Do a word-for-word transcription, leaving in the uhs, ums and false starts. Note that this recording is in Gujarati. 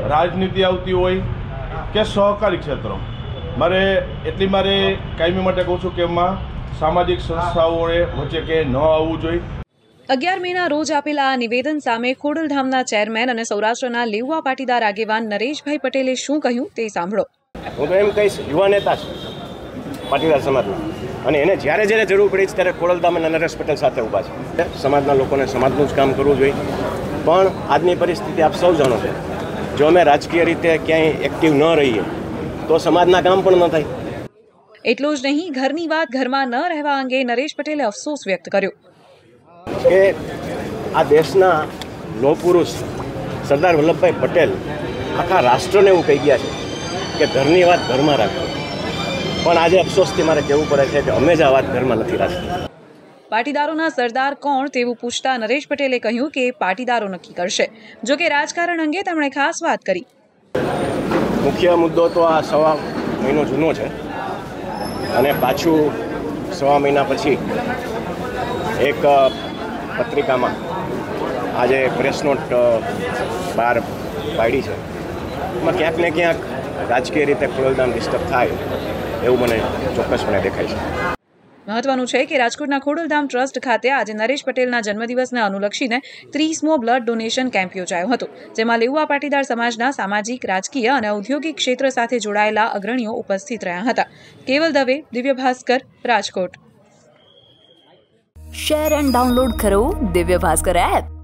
રાજનીતિ આવતી હોય કે સહકારી ક્ષેત્ર, મારે એટલી મારે કાયમી માટે કહું છું કે એમાં સામાજિક સંસ્થાઓએ વચ્ચે કે ન આવવું જોઈએ। અગિયાર મેના રોજ આપેલા આ નિવેદન સામે ખોડલધામના ચેરમેન અને સૌરાષ્ટ્રના લેઉવા પાટીદાર આગેવાન નરેશભાઈ પટેલે શું કહ્યું તે સાંભળો। હું તો એમ કહીશ, યુવા નેતા છે પાટીદાર સમાજના, અને એને જ્યારે જ્યારે જરૂર પડી છે ત્યારે ખોડલધામ અને નરેશ પટેલ સાથે ઊભા છે। સમાજના લોકોને સમાજનું જ કામ કરવું જોઈએ, પણ આજની પરિસ્થિતિ આપ સૌ જાણો છો, જો અમે રાજકીય રીતે ક્યાંય એક્ટિવ ન રહીએ તો સમાજના કામ પણ ન થાય। એટલું જ નહીં, ઘરની વાત ઘરમાં ન રહેવા અંગે નરેશ પટેલે અફસોસ વ્યક્ત કર્યો કે આ દેશના લોહ પુરુષ સરદાર વલ્લભભાઈ પટેલ આખા રાષ્ટ્રને એવું કહી ગયા છે કે ઘરની વાત ઘરમાં રાખો, પણ આજે અફસોસથી મારે કહેવું પડે છે કે અમે જ આ વાત ઘરમાં નથી રાખી। પાટીદારોના સરદાર કોણ તેવું પૂછતા નરેશ પટેલે કહ્યું કે પાટીદારો નક્કી કરશે। જો કે રાજકારણ અંગે તેમણે ખાસ વાત કરી। મુખ્ય મુદ્દો તો આ સવા મહિનો જૂનો છે, અને પાછું સવા મહિના પછી એક પત્રિકામાં આજે પ્રેસ નોટ બહાર પાડી છે, એમાં ક્યાંક ને ક્યાંક રાજકીય રીતે ખોડલધામ ડિસ્ટર્બ થાય એવું મને ચોક્કસપણે દેખાય છે। મહત્વનું છે કે રાજકોટના ખોડલધામ ટ્રસ્ટ ખાતે આજે નરેશ પટેલના જન્મદિવસને અનુલક્ષીને ત્રીસમો બ્લડ ડોનેશન કેમ્પ યોજાયો હતો, જેમાં લેઉવા પાટીદાર સમાજના સામાજિક, રાજકીય અને ઔદ્યોગિક ક્ષેત્ર સાથે જોડાયેલા અગ્રણીઓ ઉપસ્થિત રહ્યા હતા। Keval Dave, Divya Bhaskar, Rajkot. Share and download કરો દિવ્ય ભાસ્કર એપ।